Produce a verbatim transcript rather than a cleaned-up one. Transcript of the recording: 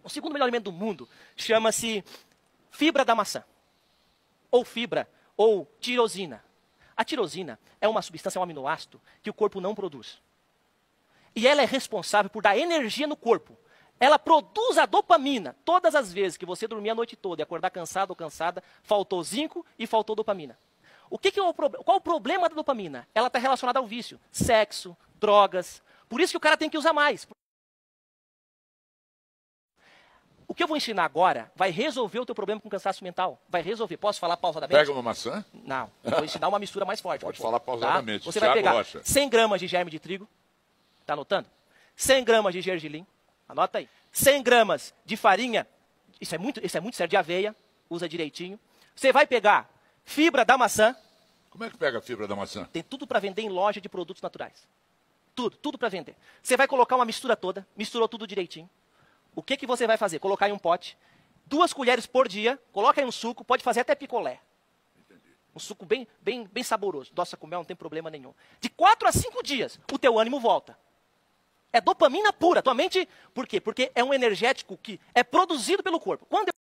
O segundo melhor alimento do mundo chama-se fibra da maçã. Ou fibra, ou tirosina. A tirosina é uma substância, é um aminoácido que o corpo não produz. E ela é responsável por dar energia no corpo. Ela produz a dopamina. Todas as vezes que você dormir a noite toda e acordar cansado ou cansada, faltou zinco e faltou dopamina. O que que é o pro... Qual o problema da dopamina? Ela está relacionada ao vício. Sexo, drogas. Por isso que o cara tem que usar mais. O que eu vou ensinar agora vai resolver o teu problema com cansaço mental. Vai resolver. Posso falar pausadamente? Pega uma maçã? Não. Eu vou ensinar uma mistura mais forte. Pode falar pausadamente. Tá? Você Thiago vai pegar Rocha. cem gramas de germe de trigo. Tá anotando? cem gramas de gergelim. Anota aí. cem gramas de farinha. Isso é muito, isso é muito sério. De aveia. Usa direitinho. Você vai pegar fibra da maçã. Como é que pega a fibra da maçã? Tem tudo para vender em loja de produtos naturais. Tudo, tudo para vender. Você vai colocar uma mistura toda. Misturou tudo direitinho. O que, que você vai fazer? Colocar em um pote, duas colheres por dia, coloca em um suco, pode fazer até picolé. Entendi. Um suco bem, bem, bem saboroso. Nossa, comer não tem problema nenhum. De quatro a cinco dias, o teu ânimo volta. É dopamina pura. Tua mente, por quê? Porque é um energético que é produzido pelo corpo. Quando